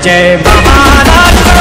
जय महाराष्ट्र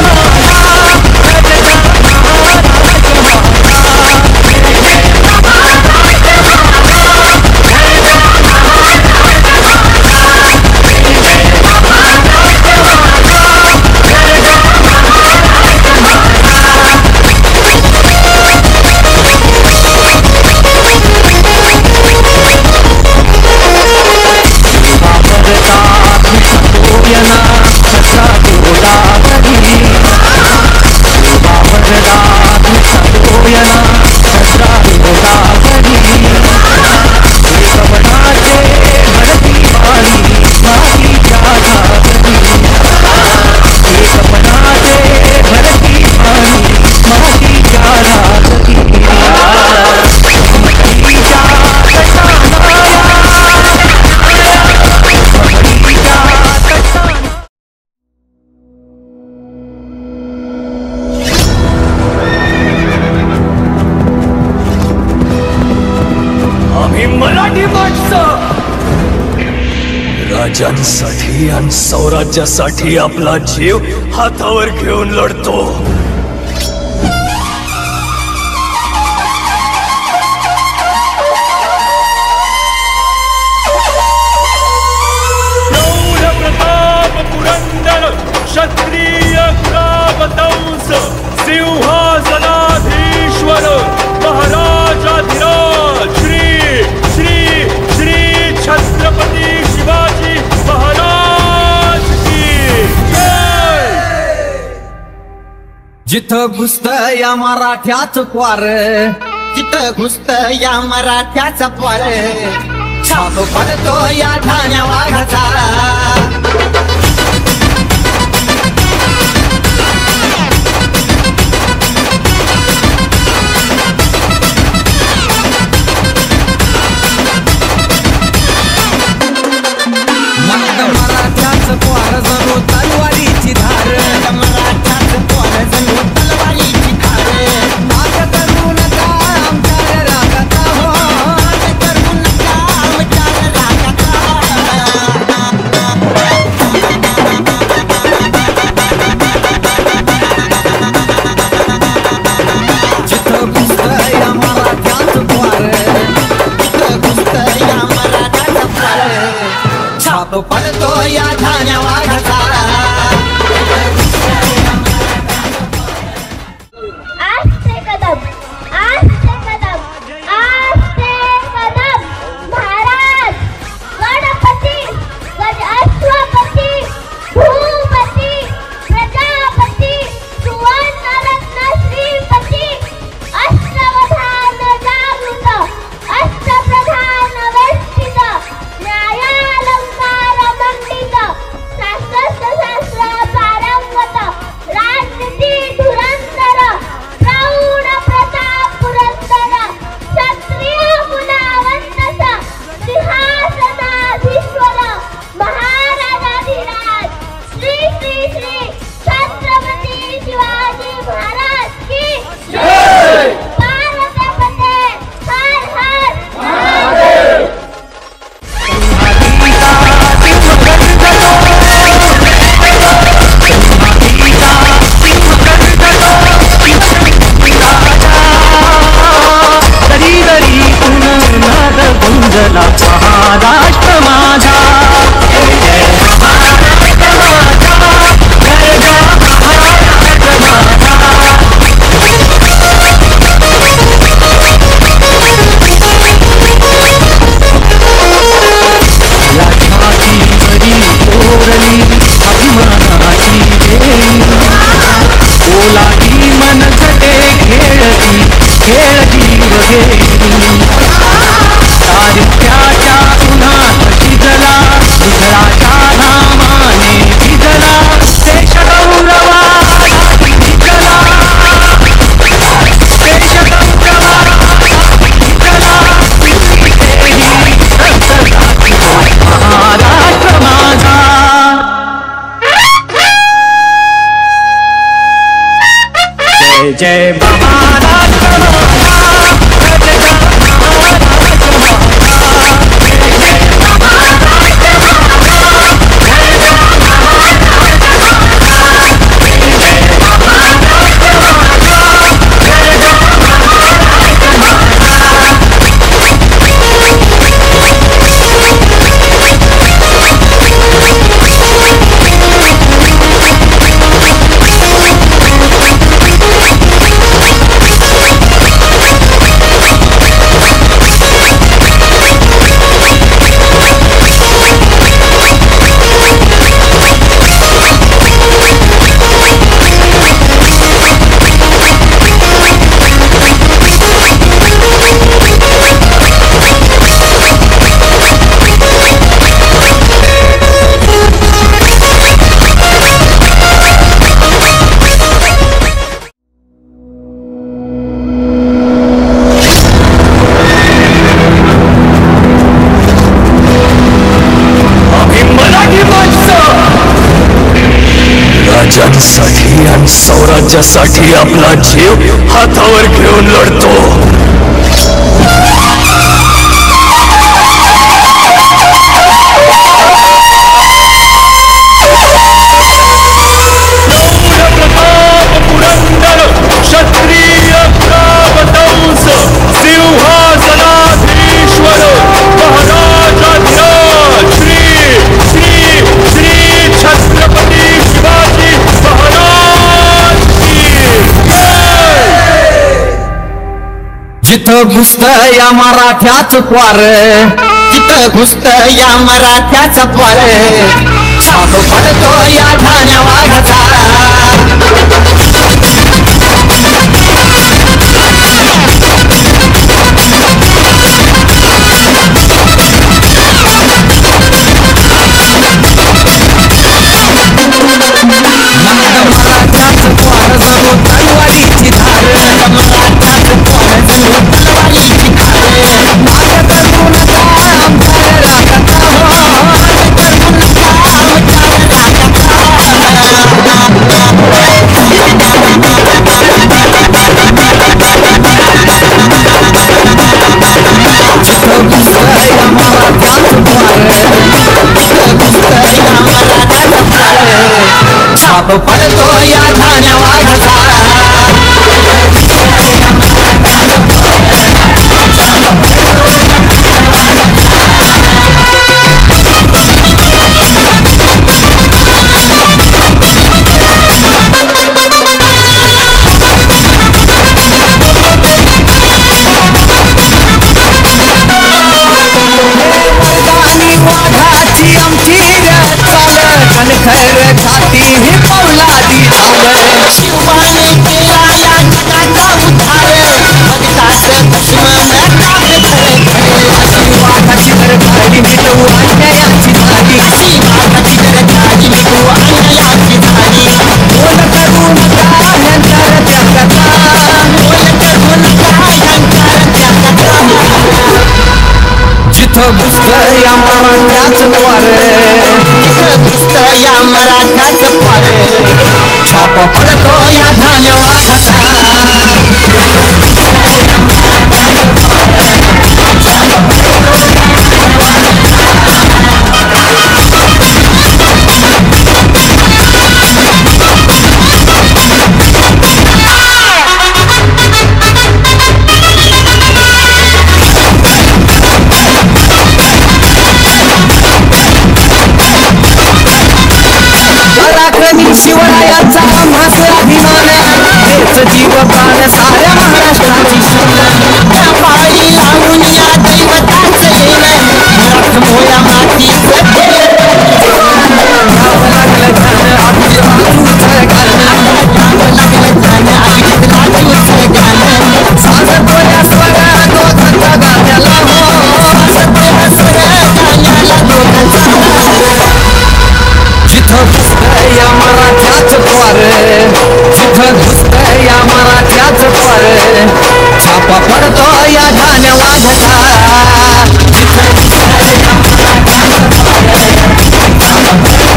राजांसाठी आणि स्वराज्यासाठी आपला जीव हातावर घेऊन लढतो. प्रताप पुरंदर क्षत्रिय कुलावतंस सिंहासनाधीश्वर महाराजाधिराज श्री श्री श्री छत्रपती शिवाजी महाराज की जय. जिथं घुसत या मराठ्याच क्वार, जिथं घुसत या मराठ्याचा क्वार, छाप पडतो या ठाण्या वाघाचा. मराठ्याच क्वार जणू तलवारीची धार, मराठ्याच क्वार जणू तलवारीची धार. माग करू नका आमच्या रागाचा हो, माग करू नका आमच्या रागाचा. जिथं घुसतं या मराठ्याच क्वार, जिथं घुसतं या मराठ्याच क्वार, छाप पडतो या ठाण्या वाघाचा. आस्ते कदम, आस्ते कदम, आस्ते कदम. महाराज गणपती अश्वपती भूपती प्रजापती सुवर्णरत्न श्रीपती अष्टवधान जागृत अष्टप्रधान वेष्टित न्यायालंकार मंडित शास्त्र पारंगत राजनीती धुरंधर प्रौढ प्रताप पुरंदर क्षत्रिय कुलावंतस सिंहासनाधीश्वर महाराजाधिराज श्री श्री श्री छत्रपती शिवाजी महाराज की जय. भारत पते हर हर महादेव. दरी दरी पुनर्नाद गुंजला महाराष्ट्र माझा. जय जय महाराष्ट्र माझा, जय जय महाराष्ट्र माझा. या छातीवरी कोरली अभिमानाची वेणी, ओलाही मनसटे खेळती खेळती वगैरे. दारिद्र्याच्या उन्हात शिजला विठ्ठलाच्या नामाने भिजला देश गौरवाला भिजला, देश गौरवाला भिजला. महाराष्ट्र माझा. जय जय महाराष्ट्र माझा, जय जय महाराष्ट्र माझा. जय जय महाराष्ट्र माझा, जय जय महाराष्ट्र माझा. स्वराज्यासाठी आपला जीव हातावर घेऊन लढतो. जिथं घुसतं या मराठ्याचं द्वार, जिथं घुसतं या मराठ्याचं द्वार, छाप पडतो या ठाण्या वाघाचा. मराठ्याचं द्वार जणू तलवारीची धार, मराठ्याचं द्वार जणू तलवारीची धार. माग करू नका आमच्या रागाचा हो, माग करू नका आमच्या रागाचा. जिथं घुसतं या मराठ्याचं द्वार, जिथं घुसतं या मराठ्याचं द्वार, छाप पडतो या ठाण्या वाघाचा. वाघाची आमची चाल, कणखर छाती ही पौलादी ढाल. शिवाने केला या जगाचा उद्धार, भक्ताचं दुश्मन कापले खरे खरे. अशी वाघाची गरजाडी मिटवू अन्यायाची झाली, अशी वाघाची गरजाडी मिटवू अन्यायाची झाली. बोल करू नका ह्यांच्यावर जगाचा, बोल करू नका ह्यांच्यावर जगाचा. जिथं घुसतं या मराठ्याचं द्वार, जिथं घुसतं या मराठ्याचं द्वार, छाप पडतो या ठाण्या वाघाचा. पराक्रमी शिवरायाचा आम्हास अभिमान, हेच जीव प्राण साऱ्या महाराष्ट्राची शान. त्या पायी लावून या दैवताचं येणं, मराठ मोया मातीचं केलं. गाव लागलं गाणं आपली राजूचं गाणं, गाव लागलं गाणं आपली राजूचं गाणं. साजतो या स्वर दोघांचा गाण्याला हो, साजतो या स्वर गाण्याला दोघांचा. जिथं घुसतं या मराठ्याचं द्वार, जिथं घुसतं या मराठ्याचं द्वार, छाप पडतो या ठाण्या वाघाचा. जिथं घुसतं या मराठ्याचं द्वार,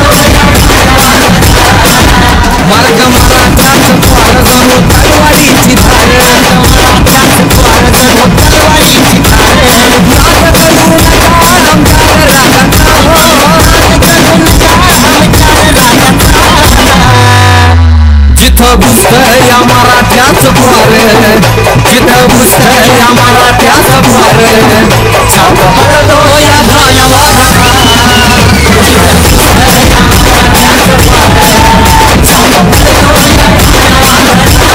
मार्ग मराठ्याचं द्वार जणू तलवारीची धार, मराठ्याचं द्वार जणू तलवारीची धार. माग करू नका आमच्या रागाचा हो, माग करू नका आमच्या रागाचा. जिथं घुसतं या मराठ्याचं द्वार, जिथं घुसतं या मराठ्याचं द्वार, छाप पडतो या ठाण्या वाघाचा. जिथं घुसतं या मराठ्याचं द्वार, छाप पडतो या ठाण्या वाघाचा.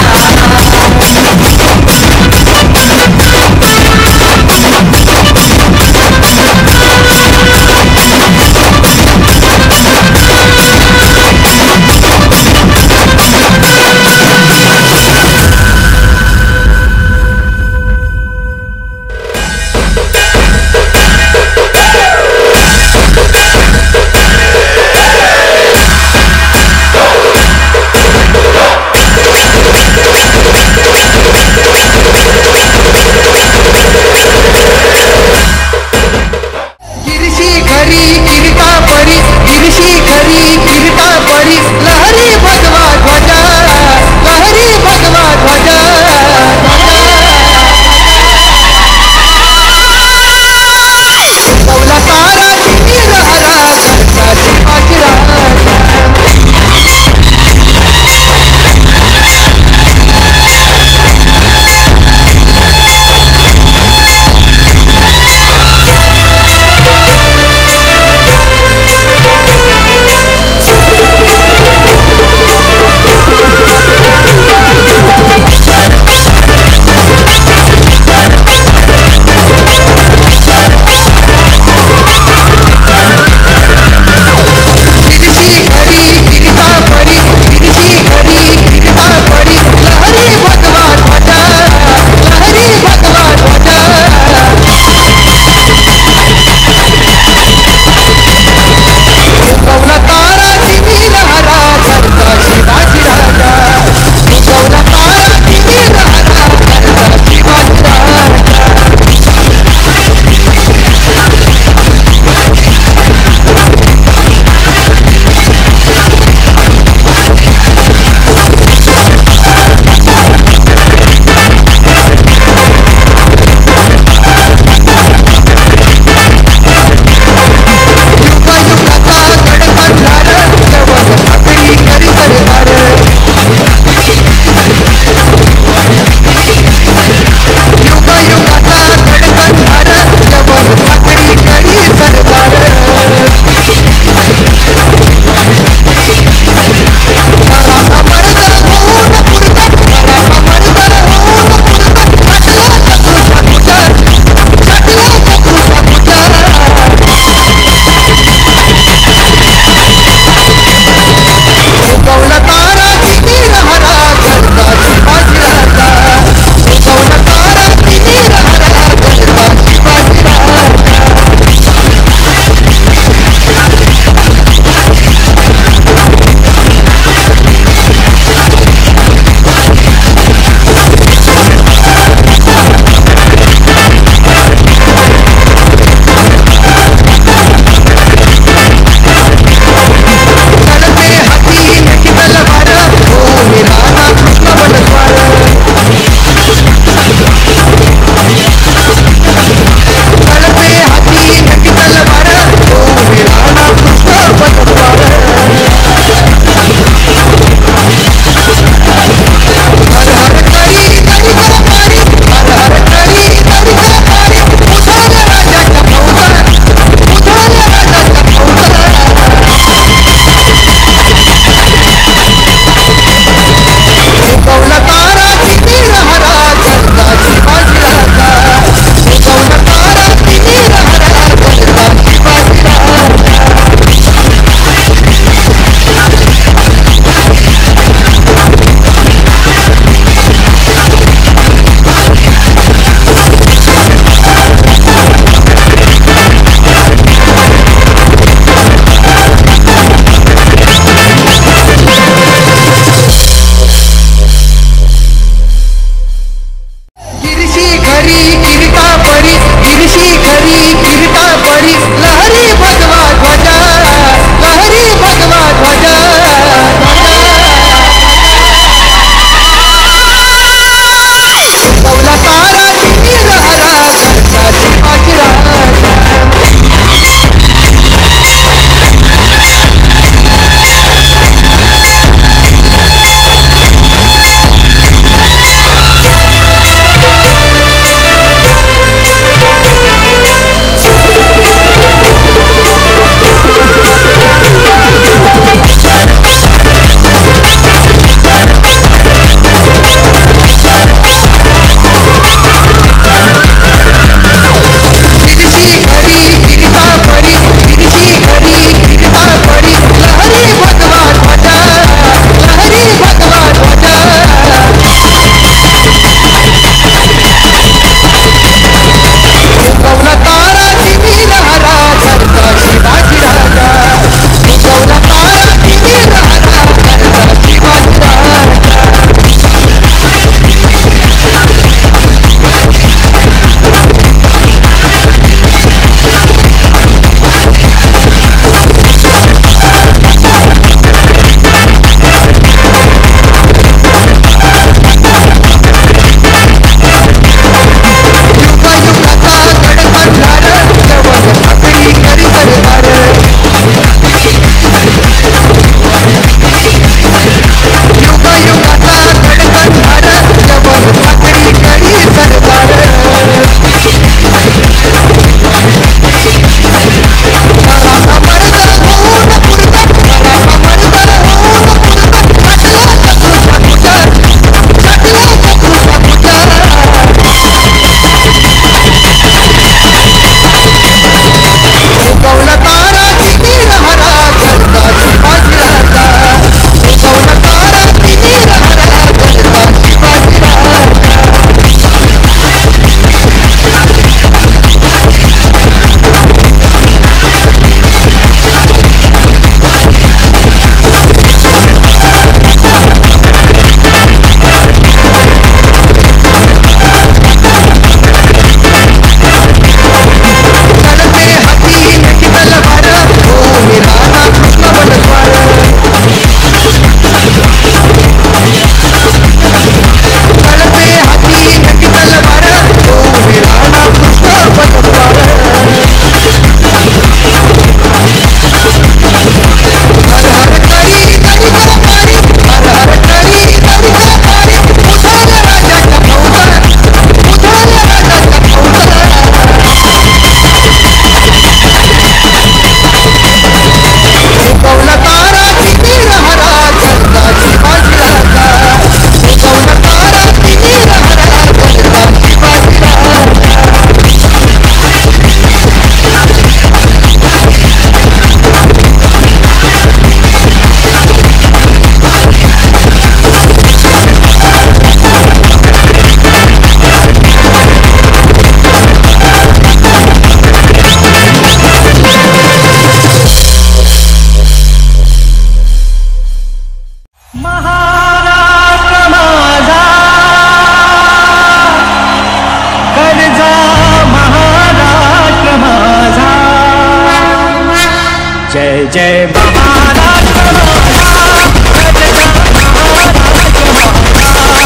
जय महाराज हमारा, रजता महाराज हमारा।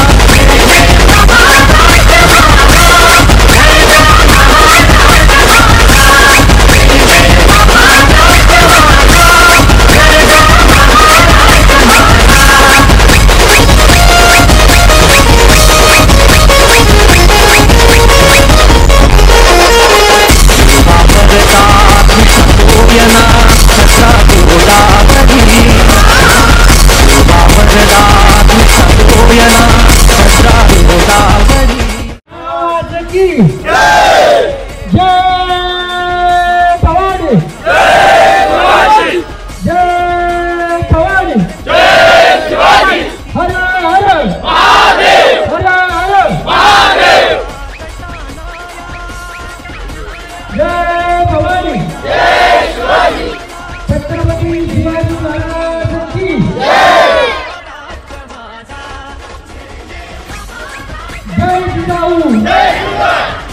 छत्रपती शिवाजी महाराज की जय जिजाऊ, जय